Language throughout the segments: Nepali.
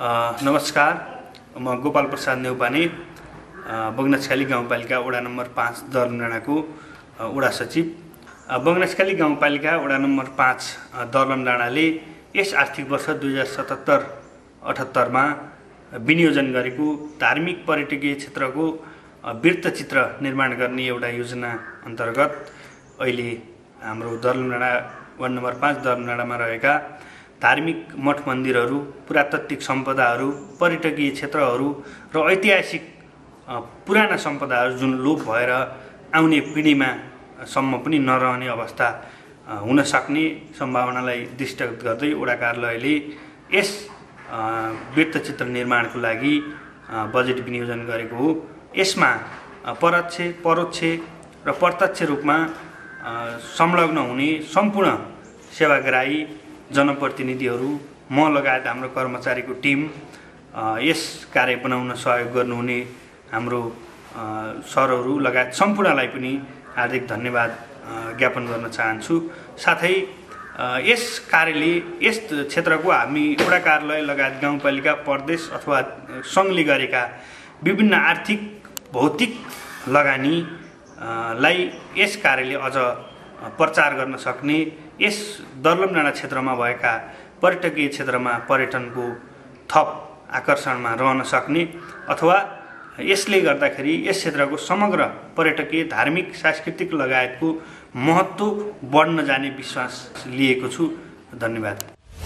नमस्कार, म गोपाल प्रसाद नेउपाने बगनासखाली गाउँपालिका वडा नम्बर 5 दर्लमडाँडाको वडा सचिव। बगनासखाली गाउँपालिका वडा नम्बर 5 दर्लमडाँडाले यस आर्थिक वर्ष 2077-78 मा विनियोजन गरेको धार्मिक पर्यटकीय क्षेत्रको वृत्तचित्र निर्माण गर्ने एउटा योजना अन्तर्गत अहिले हाम्रो दर्लमडाँडा वार्ड नम्बर 5 दर्लमडाँडामा रहेका धार्मिक मठ मन्दिरहरू, पुरातात्विक सम्पदाहरू, पर्यटकीय क्षेत्रहरू र ऐतिहासिक पुराना सम्पदाहरू जुन लोप भएर आउने पिँढीमा सम्म पनि नरहने अवस्था हुन सक्ने सम्भावनालाई दृष्टिगत गर्दै वडा कार्यालयले यस वृत्तचित्र निर्माणको लागि बजेट विनियोजन गरेको हो। यसमा परोक्ष, परोक्ष र प्रत्यक्ष रूपमा संलग्न हुने सम्पूर्ण सेवाग्राही जनप्रतिनिधिहरू, म लगायत हाम्रो कर्मचारीको टिम, यस कार्य बनाउन सहयोग गर्नुहुने हाम्रो सरहरू लगायत सम्पूर्णलाई पनि हार्दिक धन्यवाद ज्ञापन गर्न चाहन्छु। साथै यस कार्यले यस क्षेत्रको हामी वडा कार्यालय लगायत गाउँपालिका, प्रदेश अथवा सङ्घले गरेका विभिन्न आर्थिक भौतिक लगानीलाई यस कार्यले अझ प्रचार गर्न सक्ने, यस दर्लमडाँडा क्षेत्रमा भएका पर्यटकीय क्षेत्रमा पर्यटनको थप आकर्षणमा रहन सक्ने अथवा यसले गर्दाखेरि यस क्षेत्रको समग्र पर्यटकीय, धार्मिक, सांस्कृतिक लगायतको महत्त्व बढ्न जाने विश्वास लिएको छु। धन्यवाद।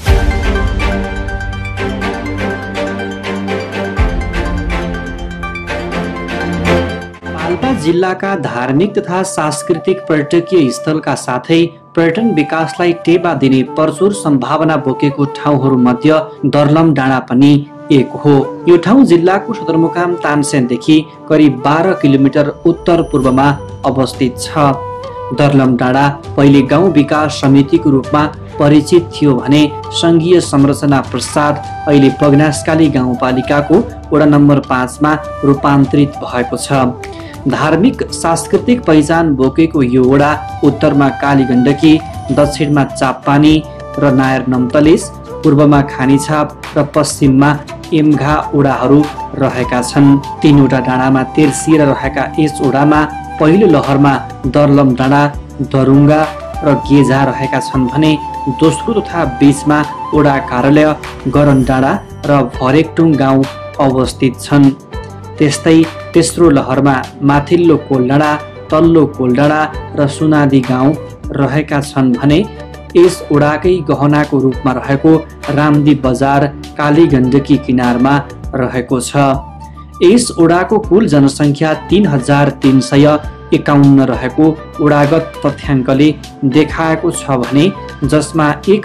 पाल्पा जिल्लाका धार्मिक तथा सांस्कृतिक पर्यटकीय स्थलका साथै पर्यटन विकासलाई टेवा दिने प्रचुर सम्भावना बोकेको ठाउँहरूमध्ये दर्लमडाँडा पनि एक हो। यो ठाउँ जिल्लाको सदरमुकाम तानसेनदेखि करिब 12 किलोमिटर उत्तर पूर्वमा अवस्थित छ। दर्लमडाँडा पहिले गाउँ विकास समितिको रूपमा परिचित थियो भने सङ्घीय संरचना पश्चात अहिले बगनासखाली गाउँपालिकाको वडा नम्बर 5 मा रूपान्तरित भएको छ। धार्मिक सांस्कृतिक पहिचान बोकेको यो वडा उत्तरमा कालीगण्डकी, दक्षिणमा चापपानी र नायर नम्तलेस, पूर्वमा खानीछाप र पश्चिममा एमघा ओडाहरू रहेका छन्। तीनवटा डाँडामा तेर्सिएर रहेका यस ओडामा पहिलो लहरमा दर्लमडाँडा, दरुङ्गा र गेझा रहेका छन् भने दोस्रो तथा बीचमा वडा कार्यालय, गरनडाँडा र भरेकटुङ गाउँ अवस्थित छन्। त्यस्तै तेस्रो लहरमा माथिल्लो कोलडाँडा, तल्लो कोलडाँडा र सुनादी गाउँ रहेका छन् भने यस ओडाकै गहनाको रूपमा रहेको रामदी बजार कालीगण्डकी किनारमा रहेको छ। यस ओडाको कुल जनसङ्ख्या 3351 रहेको ओडागत तथ्याङ्कले देखाएको छ भने जसमा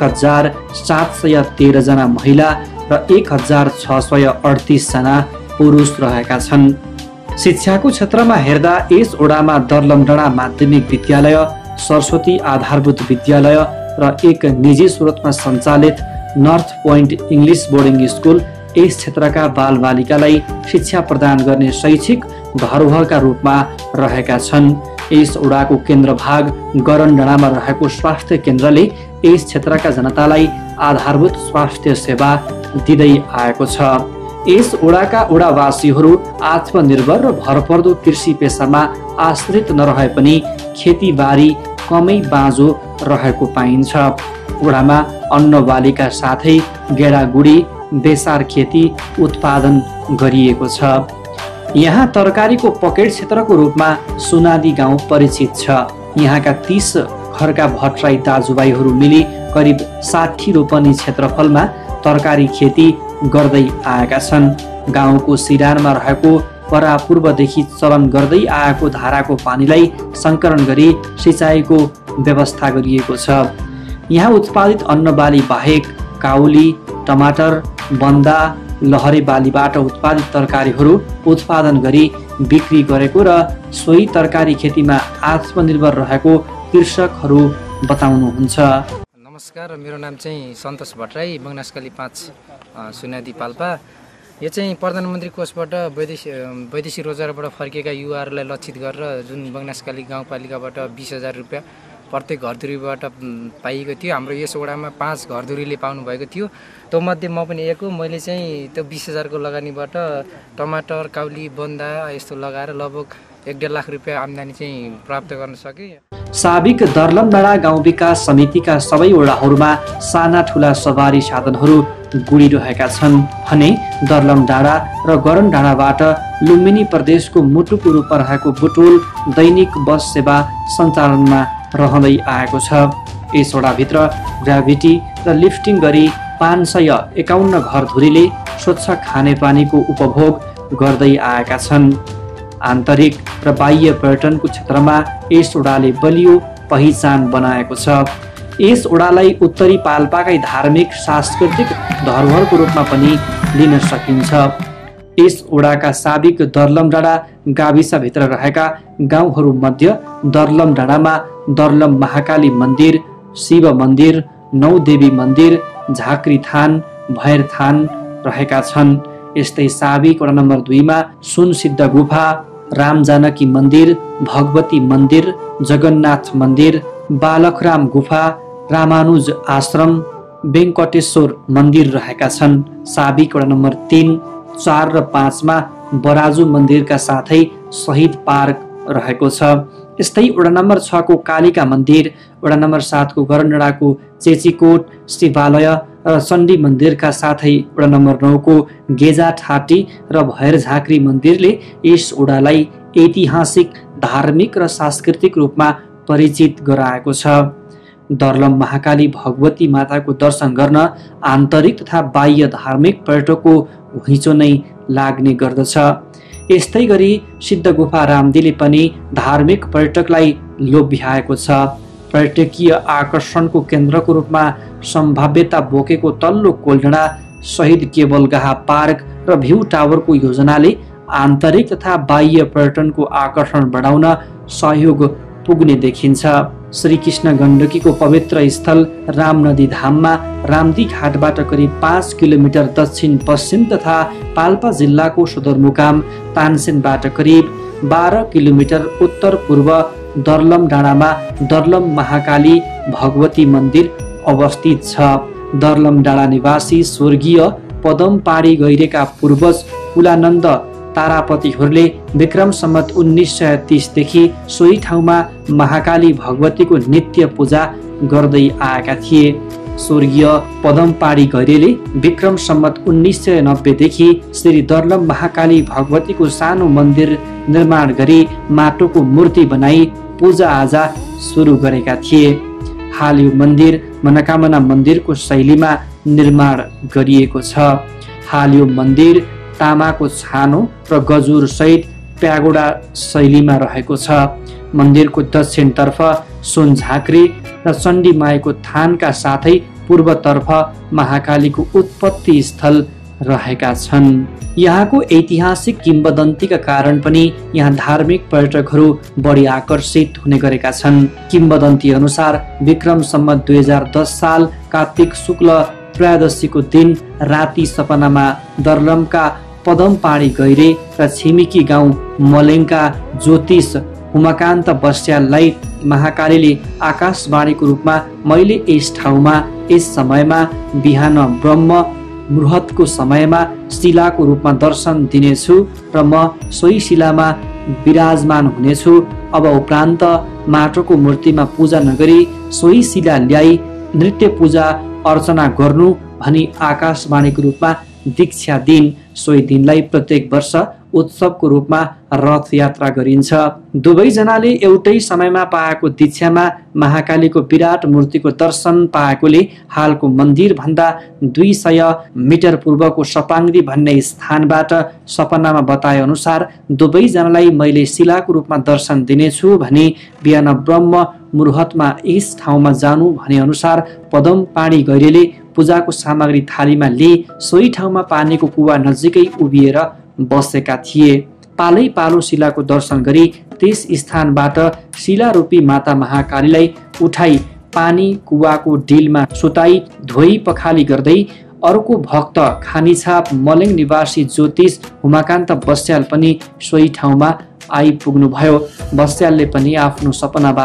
1713 जना महिला र 1638 जना पुरुष रहेका छन्। शिक्षाको क्षेत्रमा हेर्दा यस ओडामा दर्लमडाँडा माध्यमिक विद्यालय, सरस्वती आधारभूत विद्यालय र एक निजी स्रोतमा सञ्चालित north point English boarding school यस क्षेत्रका बालबालिकालाई शिक्षा प्रदान गर्ने शैक्षिक धरोहरका रूपमा रहेका छन्। यस ओडाको केन्द्रभाग गरनडाँडामा रहेको स्वास्थ्य केन्द्रले यस क्षेत्रका जनतालाई आधारभूत स्वास्थ्य सेवा दिँदै आएको छ। यस ओडाका ओडावासीहरू आत्मनिर्भर र भरपर्दो कृषि पेसामा आश्रित नरहे पनि खेतीबारी कमै बाँझो रहेको पाइन्छ। ओडामा अन्नबालीका साथै गेडागुडी, बेसार खेती उत्पादन गरिएको छ। यहाँ तरकारीको पकेट क्षेत्रको रूपमा सुनादी गाउँ परिचित छ। यहाँका 30 घरका भट्टराई दाजुभाइहरू मिली करिब 60 रोपनी क्षेत्रफलमा तरकारी खेती गर्दै आएका छन्। गाउँको सिरानमा रहेको परापूर्वदेखि चलन गर्दै आएको धाराको पानीलाई सङ्कलन गरी सिँचाइको व्यवस्था गरिएको छ। यहाँ उत्पादित अन्नबाली बाहेक काउली, टमाटर, बन्दा, लहरे बालीबाट उत्पादित तरकारीहरू उत्पादन गरी बिक्री गरेको र सोही तरकारी खेतीमा आत्मनिर्भर रहेको कृषकहरू बताउनुहुन्छ। नमस्कार, मेरो नाम चाहिँ सन्तोष भट्टराई, बगनासखाली 5 सुनादी पाल्पा। यो चाहिँ प्रधानमन्त्री कोषबाट वैदेशिक रोजगारबाट फर्किएका युवाहरूलाई लक्षित गरेर जुन बगनासखाली गाउँपालिकाबाट 20,000 रुपियाँ प्रत्येक घरधुरीबाट पाइएको थियो। हाम्रो यस वडामा 5 घरधुरीले पाउनुभएको थियो। त्योमध्ये म पनि एक हो। मैले चाहिँ त्यो 20,000 को लगानीबाट टमाटर, काउली, बन्दा यस्तो लगाएर लगभग 1.5 लाख रुपियाँ आम्दानी चाहिँ प्राप्त गर्न सकेँ। साबिक दर्लम डाँडा गाउँ विकास समितिका सबै वडाहरूमा साना ठुला सवारी साधनहरू गुडिरहेका छन् भने दर्लम डाँडा र गरन डाँडाबाट लुम्बिनी प्रदेशको मुटुको रूपमा रहेको बुटोल दैनिक बस सेवा सञ्चालनमा रहँदै आएको छ। यस वडाभित्र ग्राभिटी र लिफ्टिङ गरी 551 घरधुरीले स्वच्छ खानेपानीको उपभोग गर्दै आएका छन्। आन्तरिक र बाह्य पर्यटनको क्षेत्रमा यस वडाले बलियो पहिचान बनाएको छ। यस वडालाई उत्तरी पाल्पाकै धार्मिक सांस्कृतिक धरोहरको रूपमा पनि लिन सकिन्छ। यस वडाका साबिक दर्लम डाँडा गाविसभित्र रहेका गाउँहरूमध्ये दर्लम डाँडामा दर्लम महाकाली मन्दिर, शिव मन्दिर, नौदेवी मन्दिर, झाँक्री थान, भैर थान रहेका छन्। यस्तै साबिक वडा नम्बर 2 मा सुनसिद्ध गुफा, राम जानकी मन्दिर, भगवती मन्दिर, जगन्नाथ मन्दिर, बालकराम गुफा, रामानुज आश्रम, वेङ्कटेश्वर मन्दिर रहेका छन्। साबिक वडा नम्बर 3, 4 र 5 मा बराजु मन्दिरका साथै शहीद पार्क रहेको छ। यस्तै वडा नम्बर 6 को कालिका मन्दिर, वडा नम्बर 7 को गरन डाँडाको चेचीकोट शिवालय र चण्डी मन्दिरका साथै वडा नम्बर 9 को गेजाठाटी र भैर झाँक्री मन्दिरले यस वडालाई ऐतिहासिक, धार्मिक र सांस्कृतिक रूपमा परिचित गराएको छ। दर्लम महाकाली भगवती माताको दर्शन गर्न आन्तरिक तथा बाह्य धार्मिक पर्यटकको घुइँचो नै लाग्ने गर्दछ। यस्तै गरी सिद्ध गुफा रामदीले पनि धार्मिक पर्यटकलाई लोभ्याएको छ। पर्यटकीय आकर्षणको केन्द्रको रूपमा सम्भाव्यता बोकेको तल्लो कोलडाँडा, शहीद केवलगाह पार्क र भ्यू टावरको योजनाले आन्तरिक तथा बाह्य पर्यटनको आकर्षण बढाउन सहयोग पुग्ने देखिन्छ। श्री कृष्ण गण्डकीको पवित्र स्थल राम नदी धाममा रामदी घाटबाट करिब 5 किलोमिटर दक्षिण पश्चिम तथा पाल्पा जिल्लाको सदरमुकाम तानसेनबाट करिब 12 किलोमिटर उत्तर पूर्व दर्लम डाँडामा दर्लम महाकाली भगवती मन्दिर अवस्थित छ। दर्लम डाँडा निवासी स्वर्गीय पदम पाडी गैरेका पूर्वज कुलानन्द तारापतिहरूले विक्रम सम्वत 1930 देखि सोही ठाउँमा महाकाली भगवतीको नित्य पूजा गर्दै आएका थिए। स्वर्गीय पदम पाडी गैरेले विक्रम सम्वत 1990 देखि श्री दर्लम महाकाली भगवतीको सानो मन्दिर निर्माण गरी माटोको मूर्ति बनाई पूजा आजा सुरु गरेका थिए। हाल यो मन्दिर मनोकामना मन्दिरको शैलीमा निर्माण गरिएको छ। हाल यो मन्दिर तामाको छानो र गजुर सहित प्यागोडा शैलीमा रहेको छ। मन्दिरको दक्षिणतर्फ सुन झाँक्री र चण्डी माईको थानका साथै पूर्वतर्फ महाकालीको उत्पत्ति स्थल रहेका छन्। यहाँको ऐतिहासिक किम्बदन्तीका कारण पनि यहाँ धार्मिक पर्यटकहरू बढी आकर्षित हुने गरेका छन्। किम्बदन्ती अनुसार विक्रम सम्वत 2010 साल कार्तिक शुक्ल त्रयोदशीको दिन राति सपनामा दर्लमका पदम पाडी गैरे र छिमेकी गाउँ मलेङका ज्योतिष उमाकान्त बस्याललाई महाकालीले आकाशवाणीको रूपमा मैले यस ठाउँमा यस समयमा बिहान ब्रह्म मुहुर्तको समयमा शिलाको रूपमा दर्शन दिनेछु र म सोही शिलामा विराजमान हुनेछु। अब उपरान्त माटोको मूर्तिमा पूजा नगरी सोही शिला ल्याई नृत्य पूजा अर्चना गर्नु भनी आकाशवाणीको रूपमा दीक्षा दिन। सोही दिनलाई प्रत्येक वर्ष उत्सवको रूपमा रथ यात्रा गरिन्छ। दुवैजनाले एउटै समयमा पाएको दीक्षामा महाकालीको विराट मूर्तिको दर्शन पाएकोले हालको मन्दिर भन्दा 200 मिटर पूर्वको सपाङ्दी भन्ने स्थानबाट सपनामा बताए अनुसार दुवैजनालाई मैले शिलाको रूपमा दर्शन दिनेछु भनी बिहान ब्रह्म मुहुर्तमा यस ठाउँमा जानु भने अनुसार पदम पाडी गैरेले पूजाको सामग्री थालीमा लिए सोही ठाउँमा पानीको कुवा नजिकै उभिएर बसेका थिए। पालै पालो शिलाको दर्शन गरी त्यस स्थानबाट शिलारूपी माता महाकालीलाई उठाई पानी कुवाको डिलमा सुताई धोई पखाली गर्दै अर्को भक्त खानीछाप मलेङ निवासी ज्योतिष उमाकान्त बस्याल पनि सोही ठाउँमा आइपुग्नु भयो। बस्यालले पनि आफ्नो सपनाबारे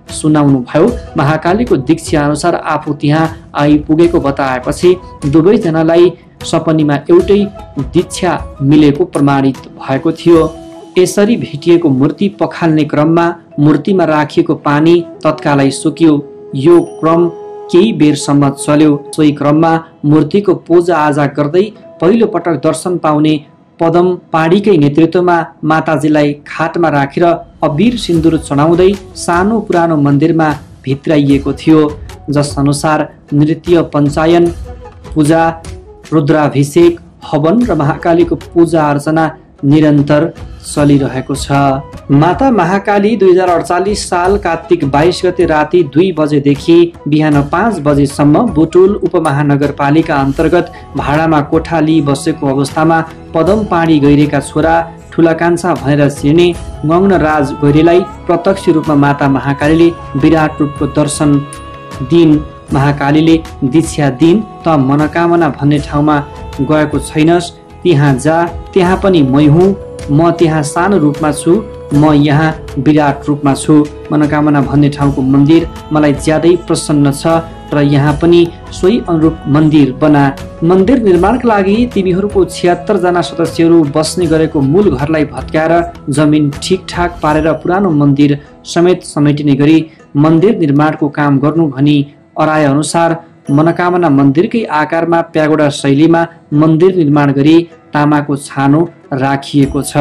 सुनाउनुभयो। महाकालीको दीक्षा अनुसार आफू त्यहाँ आइपुगेको बताएपछि दुवैजनालाई सपनीमा एउटै दीक्षा मिलेको प्रमाणित भएको थियो। यसरी भेटिएको मूर्ति पखाल्ने क्रममा मूर्तिमा राखिएको पानी तत्कालै सुक्यो। यो क्रम केही बेरसम्म चल्यो। सोही क्रममा मूर्तिको पूजाआजा गर्दै पहिलो पटक दर्शन पाउने पदम पाडीकै नेतृत्वमा माताजीलाई खाटमा राखेर अबीर सिन्दुर चढाउँदै सानो पुरानो मन्दिरमा भित्राइएको थियो, जस अनुसार नृत्य, पञ्चायन, पूजा, रुद्राभिषेक, हवन र महाकालीको पूजा अर्चना निरन्तर चलिरहेको छ। माता महाकाली 2048 साल कार्तिक 22 गते राति 2 बजेदेखि बिहान 5 बजेसम्म बुटुल उपमहानगरपालिका अन्तर्गत भाडामा कोठा लिई बसेको अवस्थामा पदम पाडी गैरेका छोरा ठुला कान्छा भनेर चिर्ने गङ्गनराज गैरेलाई प्रत्यक्ष रूपमा माता महाकालीले विराट रूपको दर्शन दिन। महाकालीले दीक्षा दिन त मनोकामना भन्ने ठाउँमा गएको छैनस्, त्यहाँ जा, त्यहाँ पनि मै हुँ, म त्यहाँ सानो रूपमा छु, म यहाँ विराट रूपमा छु। मनोकामना भन्ने ठाउँको मन्दिर मलाई ज्यादै प्रसन्न छ र यहाँ पनि सोही अनुरूप मन्दिर बना। मन्दिर निर्माणका लागि तिमीहरूको 76 जना सदस्यहरू बस्ने गरेको मूल घरलाई भत्काएर जमिन ठिकठाक पारेर पुरानो मन्दिर समेत समेटिने गरी मन्दिर निर्माणको काम गर्नु भनी अराए अनुसार मनोकामना मन्दिरकै आकारमा प्यागोडा शैलीमा मन्दिर निर्माण गरी तामाको छानो राखिएको छ।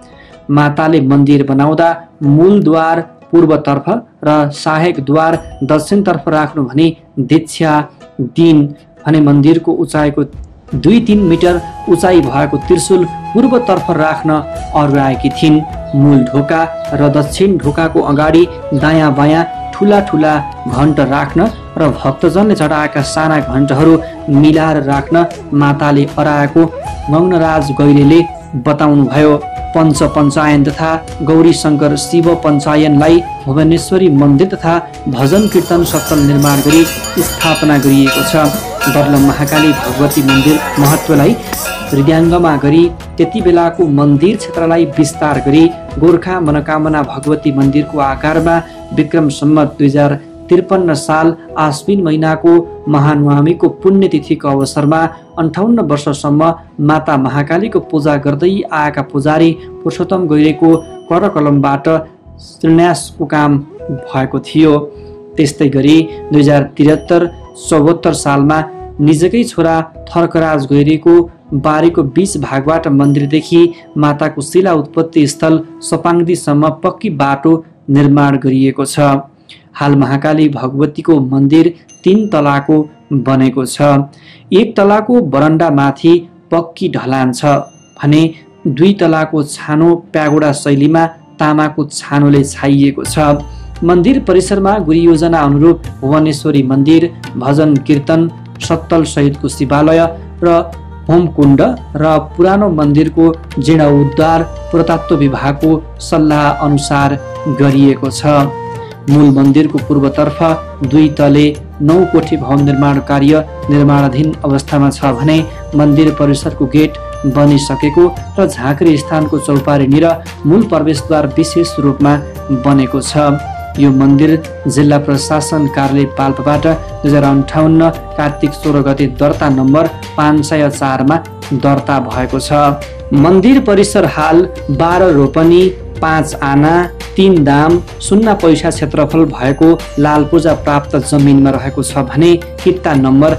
माताले मन्दिर बनाउँदा मूलद्वार पूर्वतर्फ र सहायक द्वार दक्षिणतर्फ राख्नु भने दीक्षा दिन भने मन्दिरको उचाइको 2-3 मिटर उचाइ भएको त्रिशूल पूर्वतर्फ राख्न अरुआएकी थिइन्। मूल ढोका र दक्षिण ढोकाको अगाडि दायाँ बायाँ ठुला ठुला घण्ट राख्न र भक्तजनले चढाएका साना घण्टहरू मिलाएर राख्न माताले अराएको गङ्गनराज गैरेले बताउनुभयो। पञ्च पञ्चायन तथा गौरी शङ्कर शिव पञ्चायनलाई भुवनेश्वरी मन्दिर तथा भजन कीर्तन सत्तल निर्माण गरी स्थापना गरिएको छ। दर्लम महाकाली भगवती मन्दिर महत्त्वलाई हृदयाङ्गमा गरी त्यति बेलाको मन्दिर क्षेत्रलाई विस्तार गरी गोर्खा मनोकामना भगवती मन्दिरको आकारमा विक्रम सम्मत 2053 साल आश्विन महिनाको महानवमीको पुण्यतिथिको अवसरमा 58 वर्षसम्म माता महाकालीको पूजा गर्दै आएका पुजारी पुरुषोत्तम गैरेको करकलमबाट शिलान्यासको काम भएको थियो। त्यस्तै गरी 2073-74 सालमा निजकै छोरा थर्कराज गैरेको बारीको 20 भागबाट मन्दिरदेखि माताको शिला उत्पत्ति स्थल सपाङ्दीसम्म पक्की बाटो निर्माण गरिएको छ। हाल महाकाली भगवतीको मन्दिर 3 तलाको बनेको छ। 1 तलाको बरन्डामाथि पक्की ढलान छ भने 2 तलाको छानो प्यागोडा शैलीमा तामाको छानोले छाइएको छ। मन्दिर परिसरमा गुरुयोजना अनुरूप भुवनेश्वरी मन्दिर, भजन कीर्तन सत्तल सहितको शिवालय र होमकुण्ड र पुरानो मन्दिरको जीर्णोद्धार पुरातत्व विभागको सल्लाह अनुसार गरिएको छ। मूल मन्दिरको पूर्वतर्फ 2 तले 9 कोठी भवन निर्माण कार्य निर्माणाधीन अवस्थामा छ भने मन्दिर परिसरको गेट बनिसकेको र झाँक्री स्थानको चौपारीनिर मूल प्रवेशद्वार विशेष रूपमा बनेको छ। यो मन्दिर जिल्ला प्रशासन कार्यालय पाल्पाबाट 2058 कार्तिक 16 गते दर्ता नम्बर 504 मा दर्ता भएको छ। मन्दिर परिसर हाल 12 रोपनी 5 आना 3 दाम 0 पैसा क्षेत्रफल भएको लाल पूजा प्राप्त जमिनमा रहेको छ भने किता नम्बर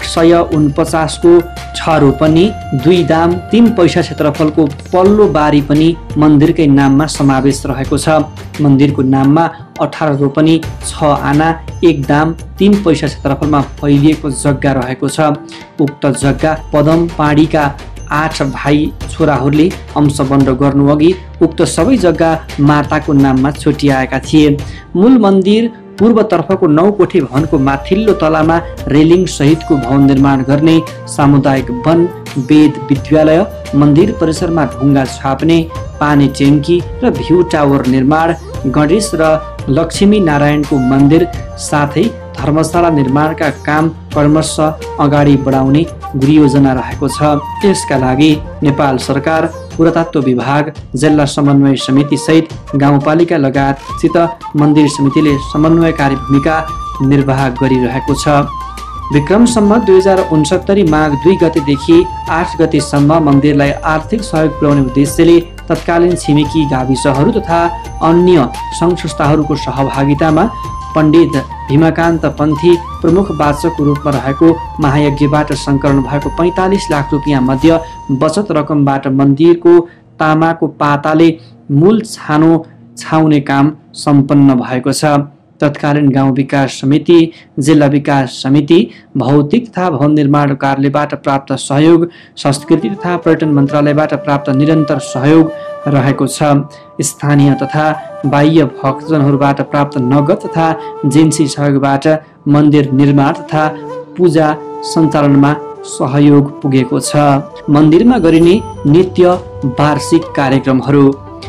149 को 6 रोपनी 2 दाम 3 पैसा क्षेत्रफलको पल्लो बारी पनि मन्दिरकै नाममा समावेश रहेको छ। मन्दिरको नाममा 18 रोपनी 6 आना 1 दाम 3 पैसा क्षेत्रफलमा फैलिएको जग्गा रहेको छ। उक्त जग्गा पदम पाडीका 8 भाइ छोराहरूले अंशबन्ध गर्नु अघि उक्त सबै जग्गा माताको नाममा छुट्याएका थिए। मूल मन्दिर पूर्वतर्फको 9 कोठी भवनको माथिल्लो तलामा रेलिङ सहितको भवन निर्माण गर्ने, सामुदायिक वन, वेद विद्यालय, मन्दिर परिसरमा ढुङ्गा छाप्ने, पानी ट्याङ्की र भ्यू टावर निर्माण, गणेश र लक्ष्मी नारायणको मन्दिर साथै धर्मशाला निर्माणका काम क्रमशः अगाडि बढाउने गृहयोजना रहेको छ। यसका लागि नेपाल सरकार पुरातत्व विभाग, जिल्ला समन्वय समिति सहित गाउँपालिका लगायतसित मन्दिर समितिले समन्वयकारी भूमिका निर्वाह गरिरहेको छ। विक्रम सम्वत 2069 माघ 2 गतेदेखि 8 गतेसम्म मन्दिरलाई आर्थिक सहयोग पुर्याउने उद्देश्यले तत्कालीन छिमेकी गाविसहरू तथा अन्य सङ्घ संस्थाहरूको सहभागितामा पण्डित भीमकान्त पन्थी प्रमुख वाचकको रूपमा रहेको महायज्ञबाट सङ्कलन भएको 45 लाख रुपियाँ मध्ये बचत रकमबाट मन्दिरको तामाको पाताले मूल छानो छाउने काम सम्पन्न भएको छ। तत्कालीन गाउँ विकास समिति, जिल्ला विकास समिति, भौतिक तथा भवन निर्माण कार्यालयबाट प्राप्त सहयोग, संस्कृति तथा पर्यटन मन्त्रालयबाट प्राप्त निरन्तर सहयोग रहेको छ। स्थानीय तथा बाह्य भक्तजनहरूबाट प्राप्त नगद तथा जिन्सी सहयोगबाट मन्दिर निर्माण तथा पूजा सञ्चालनमा सहयोग पुगेको छ। मन्दिरमा गरिने नित्य वार्षिक कार्यक्रमहरू।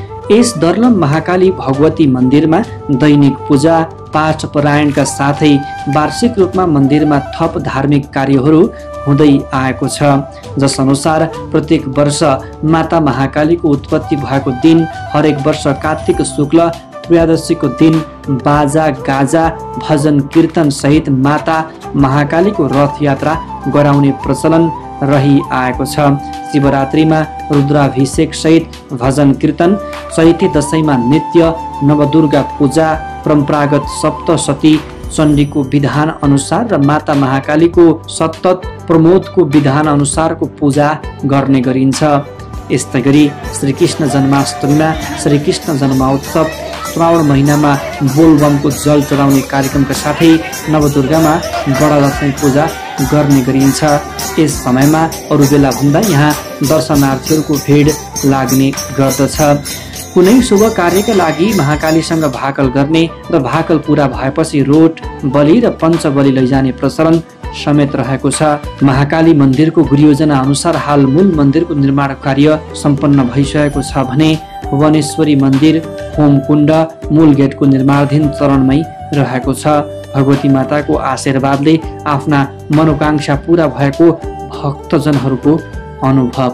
यस दर्लम महाकाली भगवती मन्दिरमा दैनिक पूजा पाठ परायणका साथै वार्षिक रूपमा मन्दिरमा थप धार्मिक कार्यहरू हुँदै आएको छ, जस अनुसार प्रत्येक वर्ष माता महाकालीको उत्पत्ति भएको दिन हरेक वर्ष कार्तिक शुक्ल त्रयोदशीको दिन बाजा गाजा भजन कीर्तन सहित माता महाकालीको रथ यात्रा गराउने प्रचलन रही आएको छ। शिवरात्रिमा रुद्राभिषेक सहित भजन कीर्तन, चैते दशैंमा नित्य नवदुर्गा पूजा, परम्परागत सप्तशती चण्डीको विधान अनुसार र माता महाकालीको सतत प्रमोदको विधान अनुसारको पूजा गर्ने गरिन्छ। यस्तै गरी श्रीकृष्ण जन्माष्टमीमा श्रीकृष्ण जन्मोत्सव, श्रावण महिनामा बोलबमको जल चढाउने कार्यक्रमका साथै नवदुर्गामा बडालक्ष्मी पूजा गर्ने गरिन्छ। यस समयमा अरू बेला भन्दा यहाँ दर्शनार्थीहरूको भिड लाग्ने गर्दछ। कुनै शुभ कार्यका लागि महाकालीसँग भाकल गर्ने र भाकल पूरा भएपछि रोट बलि र पञ्चबलि लैजाने प्रचलन समेत रहेको छ। महाकाली मन्दिरको गुरुयोजना अनुसार हाल मूल मन्दिरको निर्माण कार्य सम्पन्न भइसकेको छ भने वनेश्वरी मन्दिर होमकुण्ड मूल गेटको निर्माणाधीन चरणमै रहेको छ। भगवती माताको आशीर्वादले आफ्ना मनोकांक्षा पूरा भएको भक्तजनहरूको अनुभव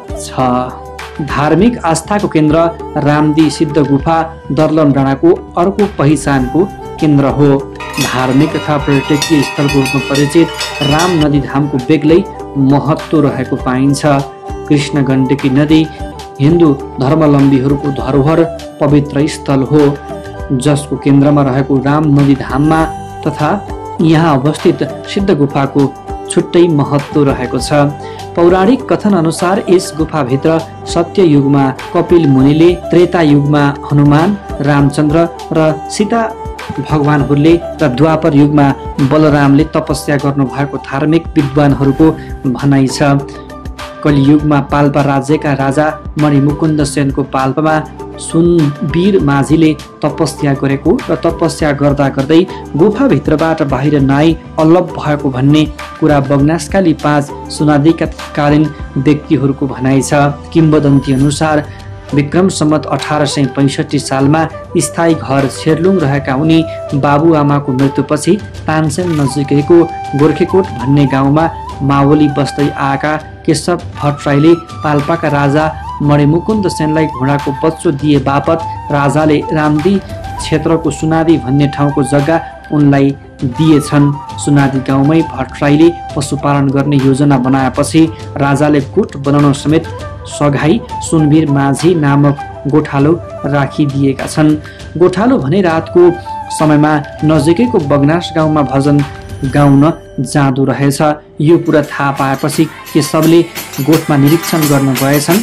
छ। धार्मिक आस्थाको केन्द्र रामदी सिद्ध गुफा दर्लम डाँडाको अर्को पहिचानको केन्द्र हो। धार्मिक तथा पर्यटकीय स्थलको रूपमा परिचित राम नदी धामको बेग्लै महत्त्व रहेको पाइन्छ। कृष्ण गण्डकी नदी हिन्दू धर्मावलम्बीहरूको धरोहर पवित्र स्थल हो, जसको केन्द्रमा रहेको राम नदी धाममा तथा यहाँ अवस्थित सिद्ध गुफाको छुट्टै महत्त्व रहेको छ। पौराणिक कथन अनुसार यस गुफाभित्र सत्य युगमा कपिल मुनिले, त्रेता युगमा हनुमान, रामचन्द्र र सीता भगवानहरूले र द्वापर युगमा बलरामले तपस्या गर्नुभएको धार्मिक विद्वानहरूको भनाइ छ। कलियुगमा पाल्पा राज्यका राजा मणिमुकुन्द सेनको पाल्पामा सुनवीर माझीले तपस्या गरेको र तपस्या गर्दा गर्दै गुफाभित्रबाट बाहिर नआई अल्लभ भएको भन्ने कुरा बगनासकाली 5 सुनादिका तत्कालीन व्यक्तिहरूको भनाइ छ। किम्वदन्ती अनुसार विक्रम सम्वत 1865 सालमा स्थायी घर छेर्लुङ रहेका उनी बाबुआमाको मृत्युपछि तानसेन नजिकैको गोर्खेकोट भन्ने गाउँमा मावली बस्दै आएका केशव भट्टराईले पाल्पाका राजा मणिमुकुन्द सेनलाई घोडाको बच्चो दिए बापत राजाले रामदी क्षेत्रको सुनादी भन्ने ठाउँको जग्गा उनलाई दिएछन्। सुनादी गाउँमै भट्टराईले पशुपालन गर्ने योजना बनाएपछि राजाले गोठ बनाउन समेत सघाई सुनवीर माझी नामक गोठालो राखिदिएका छन्। गोठालो भने रातको समयमा नजिकैको बगनास गाउँमा भजन गाउन जाँदो रहेछ। यो कुरा थाहा पाएपछि केशवले गोठमा निरीक्षण गर्न गएछन्।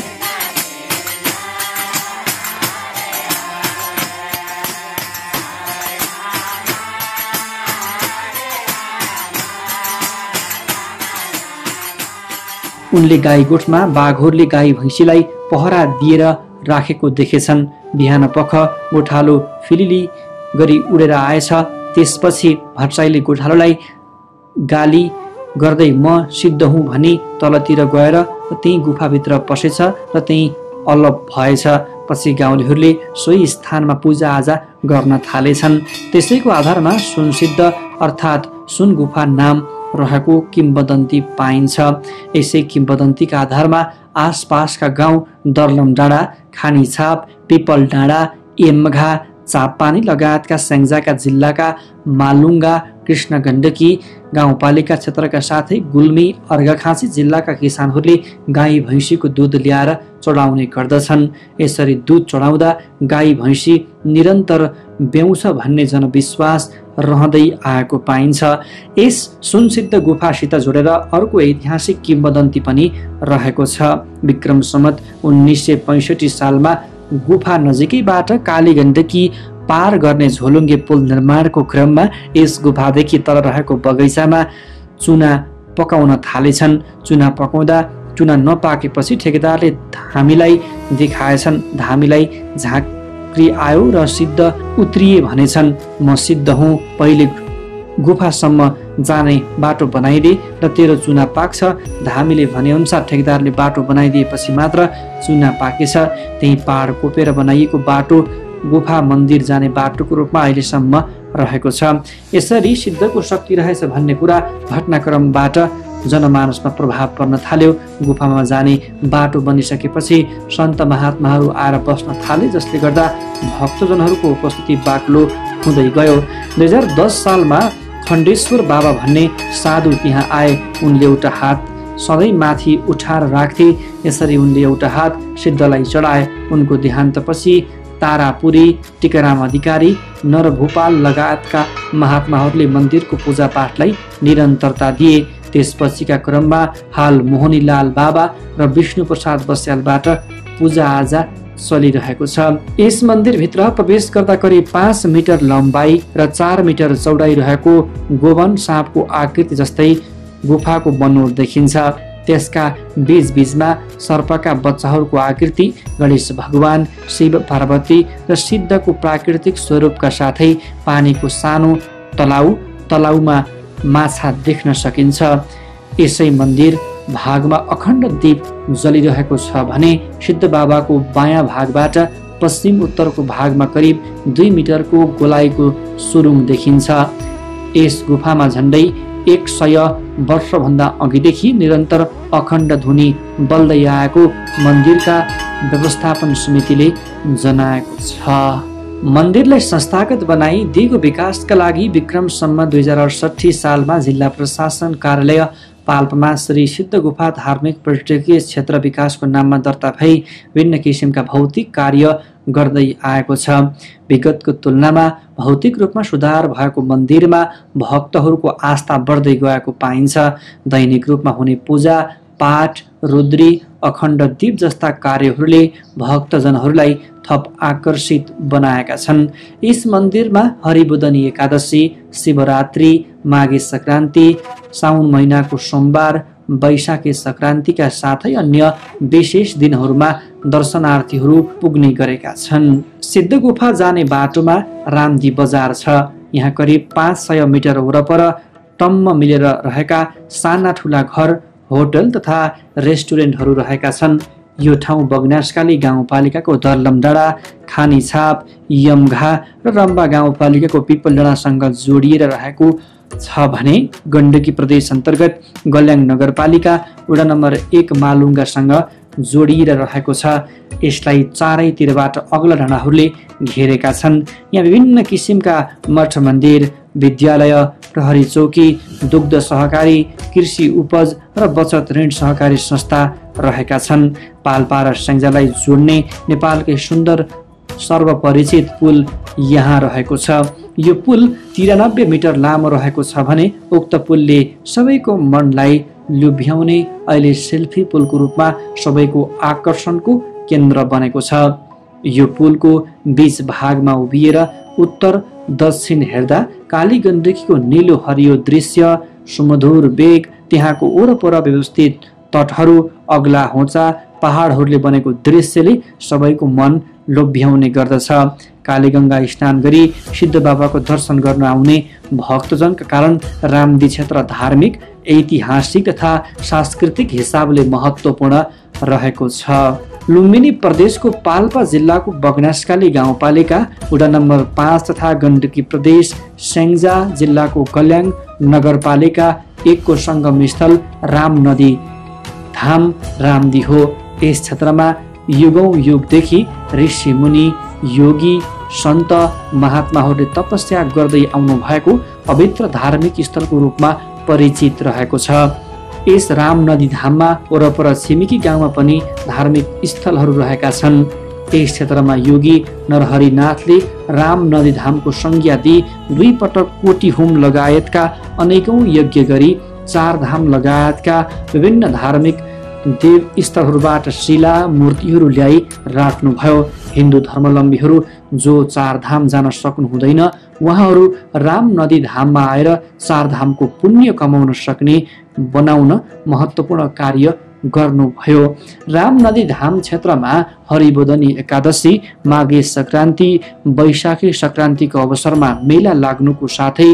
उनले गाई गोठमा बाघहरूले गाई भैँसीलाई पहरा दिएर राखेको देखेछन्। बिहान पख गोठालो फिलिली गरी उडेर आएछ। त्यसपछि भट्टराईले गोठालोलाई गाली गर्दै म सिद्ध हुँ भनी तलतिर गएर त्यही गुफाभित्र पसेछ र त्यही अल्लभ भएछ। पछि गाउँलेहरूले सोही स्थानमा पूजाआजा गर्न थालेछन्। त्यसैको आधारमा सुनसिद्ध अर्थात् सुन गुफा नाम रहेको किम्वदन्ती पाइन्छ। यसै किम्वदन्तीका आधारमा आसपासका गाउँ दर्लम डाँडा, खानीछाप, पिपल डाँडा, एमघा, चापपानी लगायतका स्याङ्जाका जिल्लाका मालुङ्गा, कृष्ण गण्डकी गाउँपालिका क्षेत्रका साथै गुल्मी, अर्घाखाँची जिल्लाका किसानहरूले गाई भैँसीको दुध ल्याएर चढाउने गर्दछन्। यसरी दुध चढाउँदा गाई भैँसी निरन्तर ब्याउँछ भन्ने जनविश्वास रहँदै आएको पाइन्छ। यस सुनसिद्ध गुफासित जोडेर अर्को ऐतिहासिक किम्वदन्ती पनि रहेको छ। विक्रम सम्वत 1965 सालमा गुफा नजिकैबाट कालीगण्डकी पार गर्ने झोलुङ्गे पुल निर्माणको क्रममा यस गुफादेखि तल रहेको बगैँचामा चुना पकाउन थालेछन्। चुना पकाउँदा चुना नपाकेपछि ठेकेदारले धामीलाई देखाएछन्। धामीलाई झाँक्री आयो र सिद्ध उत्रिए भनेछन्। म सिद्ध हुँ, पहिले गुफासम्म जाने बाटो बनाइदे र तेरो चुना पाक्छ। धामीले भनेअनुसार ठेकेदारले बाटो बनाइदिएपछि मात्र चुना पाकेछ। त्यही पहाड कोपेर बनाइएको बाटो गुफा मन्दिर जाने बाटोको रूपमा अहिलेसम्म रहेको छ। यसरी सिद्धको शक्ति रहेछ भन्ने कुरा घटनाक्रमबाट जनमानसमा प्रभाव पर्न थाल्यो। गुफामा जाने बाटो बनिसकेपछि सन्त महात्माहरू आएर बस्न थाले, जसले गर्दा भक्तजनहरूको उपस्थिति बाक्लो हुँदै गयो। 2010 सालमा खण्डेश्वर बाबा भन्ने साधु त्यहाँ आए। उनले एउटा हात सधैँ माथि उठाएर राख्थे। यसरी उनले एउटा हात सिद्धलाई चढाए। उनको देहान्तपछि तारापुरी, टिकाराम अधिकारी, नरभूपाल लगायतका महात्माहरूले मन्दिरको पूजापाठलाई निरन्तरता दिए। त्यसपछिका क्रममा हाल मोहनीलाल बाबा र विष्णुप्रसाद बस्यालबाट पूजाआजा चलिरहेको छ। यस मन्दिरभित्र प्रवेश गर्दा करिब 5 मिटर लम्बाइ र 4 मिटर चौडाइ रहेको गोवन साँपको आकृति जस्तै गुफाको बनोट देखिन्छ। त्यसका बीचबीचमा सर्पका बच्चाहरूको आकृति, गणेश भगवान, शिव पार्वती र सिद्धको प्राकृतिक स्वरूपका साथै पानीको सानो तलाउमा माछा देख्न सकिन्छ। यसै मन्दिर भागमा अखण्ड दीप जलिरहेको छ भने सिद्ध बाबाको बायाँ भागबाट पश्चिम उत्तरको भागमा करिब 2 मिटरको गोलाइको सुरुङ देखिन्छ। यस गुफामा झन्डै 100 वर्षभन्दा अघिदेखि निरन्तर अखण्ड ध्वनि बल्दै आएको मन्दिरका व्यवस्थापन समितिले जनाएको छ। मन्दिरलाई संस्थागत बनाई दिगो विकासका लागि विक्रम सम्वत 2068 सालमा जिल्ला प्रशासन कार्यालय पाल्पामा श्री सिद्ध गुफा धार्मिक पर्यटकीय क्षेत्र विकासको नाममा दर्ता भई विभिन्न किसिमका भौतिक कार्य गर्दै आएको छ। विगतको तुलनामा भौतिक रूपमा सुधार भएको मन्दिरमा भक्तहरूको आस्था बढ्दै गएको पाइन्छ। दैनिक रूपमा हुने पूजा पाठ, रुद्री, अखण्ड दीप जस्ता कार्यहरूले भक्तजनहरूलाई थप आकर्षित बनाएका छन्। यस मन्दिरमा हरिबुदनी एकादशी, शिवरात्रि, माघे सङ्क्रान्ति, साउन महिनाको सोमबार, वैशाखी सङ्क्रान्तिका साथै अन्य विशेष दिनहरूमा दर्शनार्थीहरू पुग्ने गरेका छन्। सिद्ध गुफा जाने बाटोमा रामदी बजार छ। यहाँ करिब 500 मिटर वरपर टम्म मिलेर रहेका साना ठुला घर, होटल तथा रेस्टुरेन्टहरू रहेका छन्। यो ठाउँ बगनासकाली गाउँपालिकाको दर्लम डाँडा, खानीछाप, यमघा र रम्बा गाउँपालिकाको पिपल डाँडासँग जोडिएर रहेको छ भने गण्डकी प्रदेश अन्तर्गत गल्याङ नगरपालिका वडा नम्बर 1 मालुङ्गासँग जोडिएर रहेको छ। यसलाई चारैतिरबाट अग्ला डाँडाहरूले घेरेका छन्। यहाँ विभिन्न किसिमका मठ मन्दिर, विद्यालय, प्रहरी चौकी, दुग्ध सहकारी, कृषि उपज र बचत ऋण सहकारी संस्था रहेका छन्। पाल्पा र स्याङ्जालाई जोड्ने नेपालकै सुन्दर सर्वपरिचित पुल यहाँ रहेको छ। यो पुल 93 मिटर लामो रहेको छ भने उक्त पुलले सबैको मनलाई लुभ्याउने अहिले सेल्फी पुलको रूपमा सबैको आकर्षणको केन्द्र बनेको छ। यो पुलको बीच भागमा उभिएर उत्तर दक्षिण हेर्दा काली गण्डकीको नीलो हरियो दृश्य, सुमधुर वेग, त्यहाँको वरपर व्यवस्थित तटहरू, अग्ला होचा पहाडहरूले बनेको दृश्यले सबैको मन लोभ्याउने गर्दछ। कालीगङ्गा स्नान गरी सिद्ध बाबाको दर्शन गर्न आउने भक्तजनका कारण रामदी क्षेत्र धार्मिक, ऐतिहासिक तथा सांस्कृतिक हिसाबले महत्त्वपूर्ण रहेको छ। लुम्बिनी प्रदेशको पाल्पा जिल्लाको बगनासकाली गाउँपालिका वडा नम्बर 5 तथा गण्डकी प्रदेश स्याङ्जा जिल्लाको कल्याङ नगरपालिका 1 को सङ्गम स्थल राम नदी धाम रामदी हो। यस क्षेत्रमा युगौं युगदेखि ऋषि मुनि योगी सन्त महात्माहरूले तपस्या गर्दै आउनु भएको पवित्र धार्मिक स्थलको रूपमा परिचित रहेको छ। यस राम नदी धाममा वरपर छिमेकी गाउँमा पनि धार्मिक स्थलहरू रहेका छन्। यस क्षेत्रमा योगी नरहरिनाथले राम नदी धामको संज्ञा दिई 2 पटक कोटी होम लगायतका अनेकौं यज्ञ गरी 4 धाम लगायतका विभिन्न धार्मिक देव स्थलहरूबाट शिला मूर्तिहरू ल्याई राख्नुभयो। हिन्दू धर्मावलम्बीहरू जो 4 धाम जान सक्नु हुँदैन उहाँहरू राम नदी धाममा आएर 4 धामको पुण्य कमाउन सक्ने बनाउन महत्त्वपूर्ण कार्य गर्नुभयो। राम नदी धाम क्षेत्रमा हरिबोधनी एकादशी, माघे संक्रान्ति, वैशाखी संक्रान्तिको अवसरमा मेला लाग्नुको साथै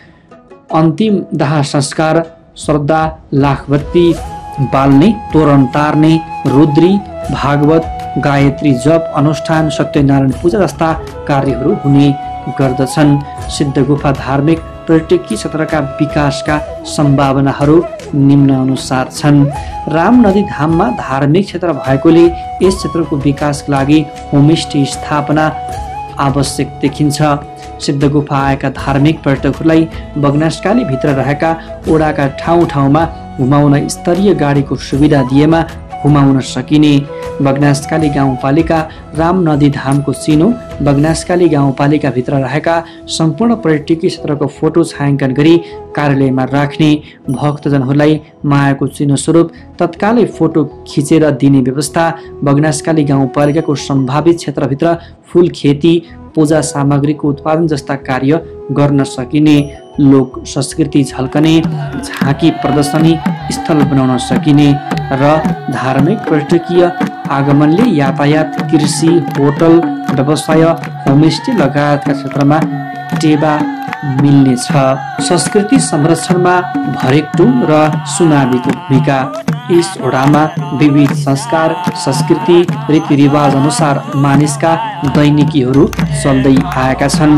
अन्तिम दाह संस्कार, श्रद्धा, लाखबत्ती बाल्ने, तोरण तार्ने, रुद्री, भागवत, गायत्री जप अनुष्ठान, सत्यनारायण पूजा जस्ता कार्यहरू हुने गर्दछन्। सिद्धगुफा धार्मिक पर्यटकीय क्षेत्रका विकासका सम्भावनाहरू निम्न अनुसार छन्। राम नदी धाममा धार्मिक क्षेत्र भएकोले यस क्षेत्रको विकासका लागि होमस्टे स्थापना आवश्यक देखिन्छ। सिद्धगुफा आएका धार्मिक पर्यटकहरूलाई बगनासकाली भित्र रहेका ओडाका ठाउँमा घुमाउन स्तरीय गाडीको सुविधा दिएमा घुमाउन सकिने। बगनासकाली गाउँपालिका राम नदी धामको चिनो बगनासकाली गाउँपालिका भित्र रहेका सम्पूर्ण पर्यटकीय क्षेत्रको फोटो छायाङ्कन गरी कार्यालयमा राख्ने, भक्तजनहरूलाई मायाको चिनो स्वरूप तत्कालै फोटो खिचेर दिने व्यवस्था, बगनासकाली गाउँपालिकाको सम्भावित क्षेत्रभित्र फुल खेती, पूजा सामग्रीको उत्पादन जस्ता कार्य गर्न सकिने, लोक संस्कृति झल्कने झाँकी प्रदर्शनी स्थल बनाउन सकिने र धार्मिक पर्यटकीय आगमनले यातायात, कृषि, होटल व्यवसाय, होमस्टे लगायतका क्षेत्रमा टेवा मिल्नेछ। संस्कृति संरक्षणमा भरेकटुङ र सुनाबीको भूमिका। यस ओडामा विविध संस्कार, संस्कृति, रीतिरिवाज अनुसार मानिसका दैनिकीहरू चल्दै आएका छन्।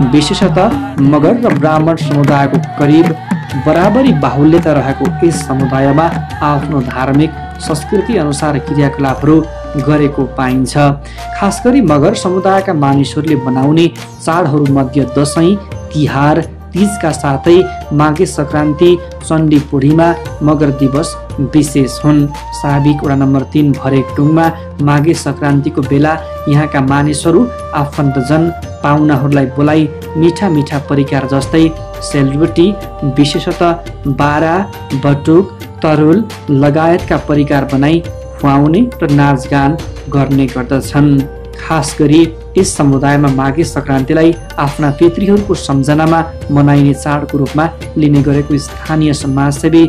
विशेषतः मगर र ब्राह्मण समुदायको करिब बराबरी बाहुल्यता रहेको यस समुदायमा आफ्नो धार्मिक संस्कृति अनुसार क्रियाकलापहरू गरेको पाइन्छ। खास गरी मगर समुदायका मानिसहरूले बनाउने चाडहरूमध्ये दशैं, तिहार, तीजका साथै माघे संक्रान्ति, चण्डी पूर्णिमा, मगर दिवस विशेष हुन्। साबिक वडा नम्बर 3 भरेकटुङमा माघे संक्रान्तिको बेला यहाँका मानिसहरू आफन्तजन पाहुनाहरूलाई बोलाई मिठा मिठा परिकार जस्तै सेलरोटी, विशेषतः बारा, बटुक, तरुल लगायतका परिकार बनाई खुवाउने र नाचगान गर्ने गर्दछन्। खास गरी यस समुदायमा माघे संक्रान्तिलाई आफ्ना पितृहरूको सम्झनामा मनाइने चाडको रूपमा लिने गरेको स्थानीय समाजसेवी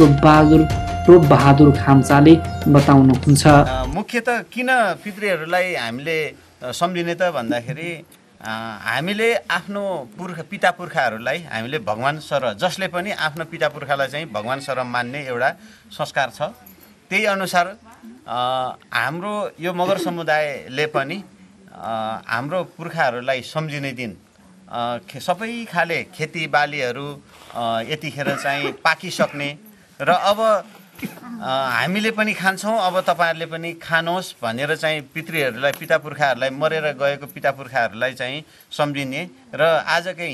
टोप बहादुर खाम्चाले बताउनुहुन्छ। मुख्यतः किन पितृहरूलाई हामीले सम्झिने त भन्दाखेरि हामीले आफ्नो पिता पुर्खाहरूलाई हामीले भगवान सर, जसले पनि आफ्नो पिता पुर्खालाई चाहिँ भगवान सर मान्ने एउटा संस्कार छ। त्यही अनुसार हाम्रो यो मगर समुदायले पनि हाम्रो पुर्खाहरूलाई सम्झिने दिन सबै खाले खेतीबालीहरू यतिखेर चाहिँ पाकिसक्ने र अब हामीले पनि खान्छौँ, अब तपाईँहरूले पनि खानुहोस् भनेर चाहिँ पितृहरूलाई, पिता पुर्खाहरूलाई, मरेर गएको पिता पुर्खाहरूलाई चाहिँ सम्झिने र आजकै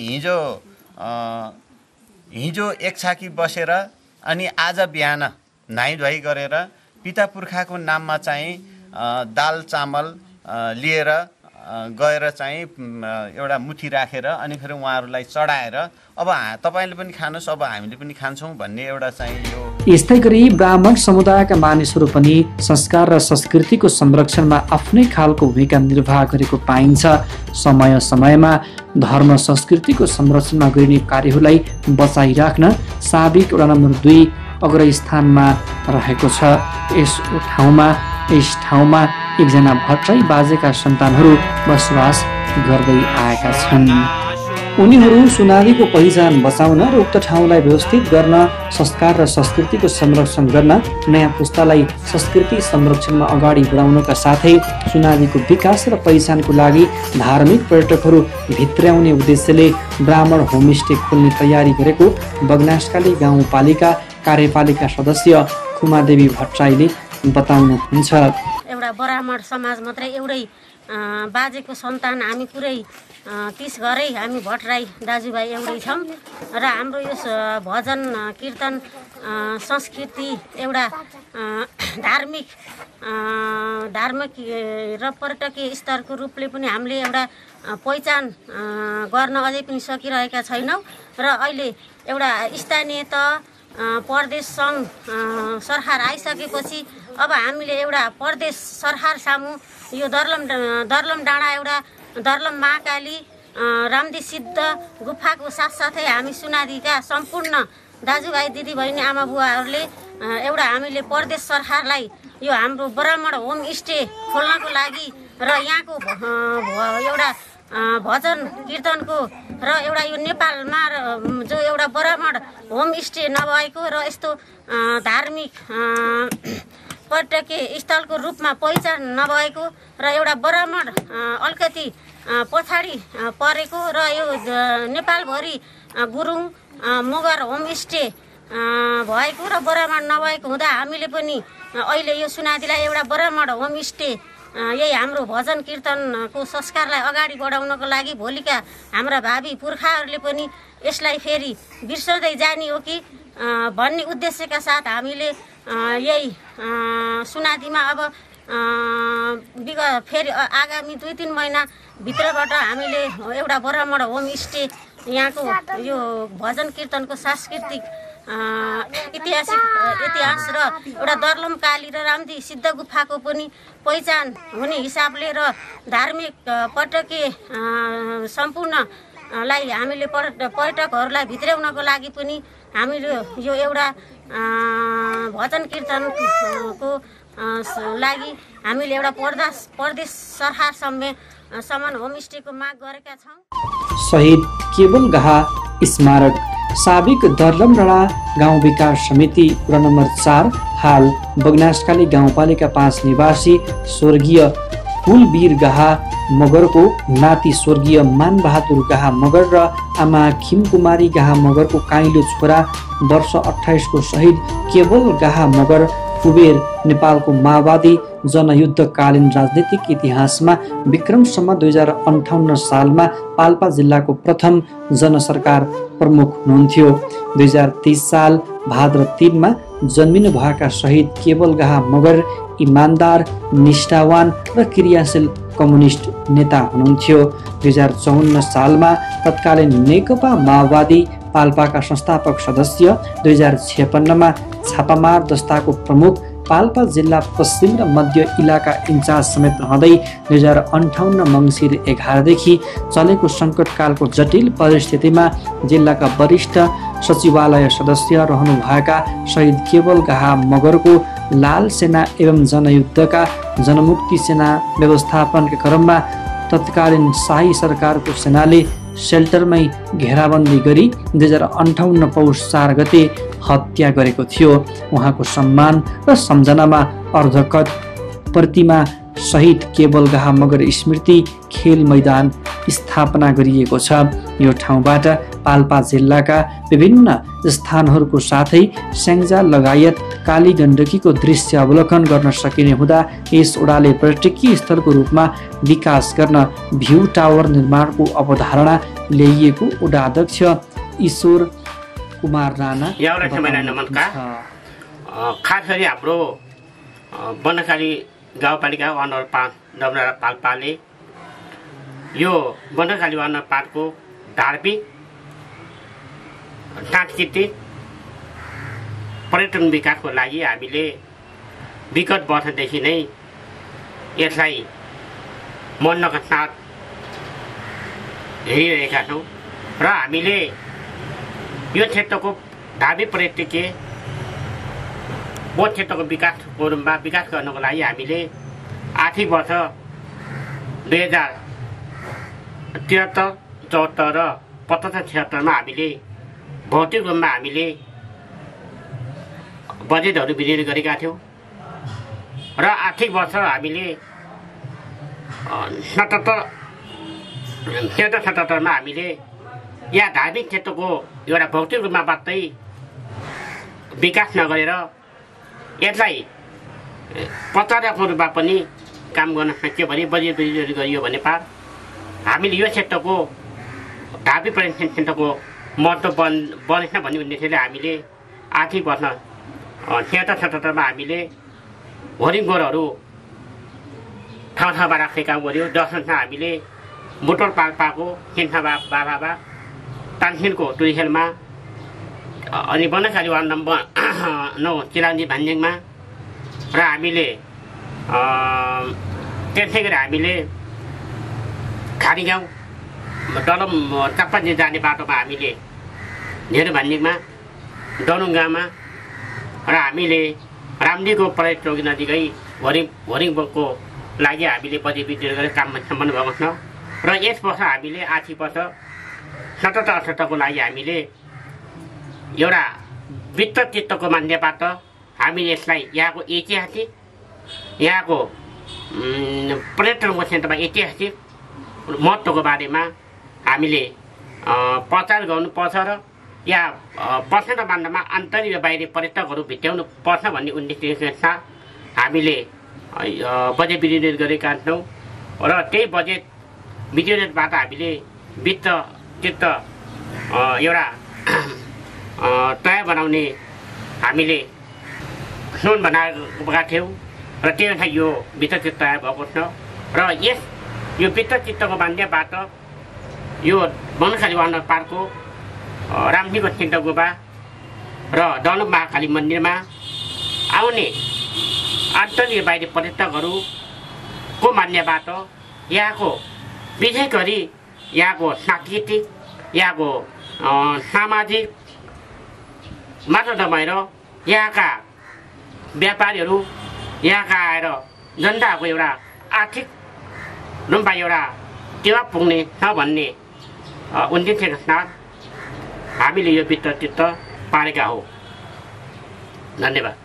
हिजो एक छाकी बसेर अनि आज बिहान नुहाइ गरेर पिता पुर्खाको नाममा चाहिँ दाल चामल लिएर गएर चाहिँ एउटा मुठी राखेर अनि फेरि उहाँहरूलाई चढाएर अब तपाईँले पनि खानुहोस्, अब हामीले पनि खान्छौँ भन्ने एउटा चाहिँ यो। यस्तै गरी ब्राह्मण समुदायका मानिसहरू पनि संस्कार र संस्कृतिको संरक्षणमा आफ्नै खालको भूमिका निर्वाह गरेको पाइन्छ। समय समयमा धर्म संस्कृतिको संरक्षणमा गरिने कार्यहरूलाई बचाइराख्न साबिक वडा नम्बर 2 अग्रस्थानमा रहेको छ। यस ठाउँमा एकजना भट्टराई बाजेका सन्तानहरू बसोबास गर्दै आएका छन्। उनीहरू सुनालीको पहिचान बचाउन र उक्त ठाउँलाई व्यवस्थित गर्न, संस्कार र संस्कृतिको संरक्षण गर्न, नयाँ पुस्तालाई संस्कृति संरक्षणमा अगाडि बढाउनका साथै सुनालीको विकास र पहिचानको लागि धार्मिक पर्यटकहरू भित्र्याउने उद्देश्यले ब्राह्मण होमस्टे खोल्ने तयारी गरेको बगनासकाली गाउँपालिका कार्यपालिका सदस्य खुमादेवी भट्टराईले बताउनुहुन्छ। एउटा ब्राह्मण समाज मात्रै एउटै बाजेको सन्तान हामी पुरै 30 घरै हामी भट्टराई दाजुभाइ एउटै छौँ र हाम्रो यो भजन कीर्तन संस्कृति एउटा धार्मिक र पर्यटकीय स्तरको रूपले पनि हामीले एउटा पहिचान गर्न अझै पनि सकिरहेका छैनौँ र अहिले एउटा स्थानीय प्रदेश सङ्घ सरकार आइसकेपछि अब हामीले एउटा प्रदेश सरकार सामु यो दर्लम डाँडा एउटा दर्लम महाकाली रामदी सिद्ध गुफाको साथसाथै हामी सुनादीका सम्पूर्ण दाजुभाइ दिदीबहिनी आमा बुवाहरूले एउटा हामीले प्रदेश सरकारलाई यो हाम्रो ब्राह्मण होमस्टे खोल्नको लागि र यहाँको एउटा भजन कीर्तनको र एउटा यो नेपालमा जो एउटा ब्राह्मण होमस्टे नभएको र यस्तो धार्मिक पर्यटकीय स्थलको रूपमा पहिचान नभएको र एउटा ब्राह्मण अलिकति पछाडि परेको र यो नेपालभरि गुरुङ मगर होमस्टे भएको र ब्राह्मण नभएको हुँदा हामीले पनि अहिले यो सुनादीलाई एउटा ब्राह्मण होमस्टे यही हाम्रो भजन कीर्तनको संस्कारलाई अगाडि बढाउनको लागि भोलिका हाम्रा भावी पुर्खाहरूले पनि यसलाई फेरि बिर्सँदै जाने हो कि भन्ने उद्देश्यका साथ हामीले यही सुनादीमा अब फेरि आगामी 2-3 महिनाभित्रबाट हामीले एउटा ब्राह्मण होमस्टे यहाँको यो भजन कीर्तनको सांस्कृतिक इतिहास र एउटा दर्लम काली र रामदी सिद्ध गुफाको पनि पहिचान हुने हिसाबले र धार्मिक पर्यटकीय सम्पूर्णलाई हामीले पर्यटकहरूलाई भित्र्याउनको लागि पनि हामीले यो एउटा भजन कीर्तनको लागि हामीले एउटा प्रदेश सरकार सम्म होमस्टेको माग गरेका छौँ। शहीद केवल गाहा स्मारक साबिक दर्लम डाँडा गाउँ विकास समिति वडा नम्बर 4 हाल बगनासकाली गाउँपालिका 5 निवासी स्वर्गीय कुलवीर गाहा मगरको नाति स्वर्गीय मानबहादुर गाहा मगर र आमा खिमकुमारी गाहा मगरको काइलो छोरा वर्ष 28 को शहीद केवल गाहा मगर कुबेर नेपालको माओवादी जनयुद्धकालीन राजनीतिक इतिहासमा विक्रमसम्म 2058 सालमा पाल्पा जिल्लाको प्रथम जनसरकार प्रमुख हुनुहुन्थ्यो। 2030 साल भाद्र 3 मा जन्मिनु भएका शहीद केवल गाहा मगर इमानदार, निष्ठावान र क्रियाशील कम्युनिस्ट नेता हुनुहुन्थ्यो। 2054 सालमा तत्कालीन नेकपा माओवादी पाल्पाका संस्थापक सदस्य, 2056 मा छापामार दस्ताको प्रमुख, पाल्पा जिल्ला पश्चिम र मध्य इलाका इन्चार्ज समेत रहँदै 2058 मङ्सिर 11 देखि चलेको सङ्कटकालको जटिल परिस्थितिमा जिल्लाका वरिष्ठ सचिवालय सदस्य रहनुभएका शहीद केवल गाहा मगरको लाल सेना एवं जनयुद्धका जनमुक्ति सेना व्यवस्थापनका क्रममा तत्कालीन शाही सरकारको सेनाले सेल्टरमै घेराबन्दी गरी 2058 पौष 4 गते हत्या गरेको थियो। उहाँको सम्मान र सम्झनामा अर्धकट प्रतिमा शहीद केवल गाहा मगर स्मृति खेल मैदान स्थापना गरिएको छ। यो ठाउँबाट पाल्पा जिल्लाका विभिन्न स्थानहरूको साथै स्याङ्जा लगायत काली गण्डकीको दृश्य अवलोकन गर्न सकिने हुँदा यस ओडाले पर्यटकीय स्थलको रूपमा विकास गर्न भ्यू टावर निर्माणको अवधारणा ल्याइएको ओडा अध्यक्ष ईश्वर कुमार राणा नमस्कार। खास गरी हाम्रो बनकाली गाउँपालिका वडा नम्बर 5 डमरा पाल्पाले यो बनकाली वडा नम्बर 5 को धार्मिक सांस्कृतिक पर्यटन विकासको लागि हामीले विगत वर्षदेखि नै यसलाई मन्नका साथ हेरिरहेका छौँ र हामीले यो क्षेत्रको धार्मिक पर्यटकीय बोध क्षेत्रको विकासको रूपमा विकास गर्नको लागि हामीले आर्थिक वर्ष 2073-74 र 75-76मा हामीले भौतिक रूपमा हामीले बजेटहरू विनियोजन गरेका थियौँ र आर्थिक वर्ष हामीले 77-77मा हामीले यहाँ धार्मिक क्षेत्रको एउटा भौतिक रूपमा मात्रै विकास नगरेर यसलाई 50 लाख रुपियाँ पनि काम गर्न सकियो भने बजेट विनियोजन गरियो भने पार हामीले यो क्षेत्रको धार्मिक पर्यटन क्षेत्रको महत्त्व बढ्नेछ भन्ने उद्देश्यले हामीले आर्थिक वर्ष 76-77मा हामीले होरिङ गोरहरू ठाउँ ठाउँमा राख्ने काम गर्यो। जसमा हामीले मोटर पाल्पाको सिन्था बाबा तानसेनको टुरिसेलमा अनि बनकाली वार्ड नम्बर 9 चिरान्दी भान्जिङमा र हामीले त्यसै गरी हामीले खाडी गाउँ डलम चापाजी जाने बाटोमा हामीले नेहरू भान्जिङमा डलुङ्गामा र हामीले रामदीको पर्यटन चौकी नजिकै होरिङको लागि हामीले बजेट विनियोजन गरेर काम सम्पन्न भएको छ र यस वर्ष हामीले आर्थिक वर्ष 77-78को लागि हामीले एउटा वित्त चित्तको मान्यबाट हामीले यसलाई यहाँको ऐतिहासिक यहाँको पर्यटनको क्षेत्रमा ऐतिहासिक महत्त्वको बारेमा हामीले प्रचार गर्नुपर्छ र यहाँ पर्यटन मान्नमा आन्तरिक र बाहिरी पर्यटकहरू भित्याउनु पर्छ भन्ने उद्देश्यका साथ हामीले बजेट विनियोजन गरेका छौँ र त्यही बजेट विनियोजनबाट हामीले वित्त चित्त एउटा तय बनाउने हामीले सुन बनाएका थियौँ र त्यही अनुसार यो वित्त चित्त तयार भएको छ र यो वित्त चित्तको मान्यबाट यो बनखाली वार्ड पार्कको रामदीको सिन्ध गुफा र दलम महाकाली मन्दिरमा आउने आन्तरिक बाहिरी पर्यटकहरूको मान्यबाट यहाँको विशेष गरी यहाँको सांस्कृतिक यहाँको सामाजिक मात्र नभएर यहाँका व्यापारीहरू यहाँका आएर जनताको एउटा आर्थिक रूपमा एउटा टेवा पुग्ने छ भन्ने उद्देश्यका साथ हामीले यो वित्त चित्त पारेका हो। धन्यवाद।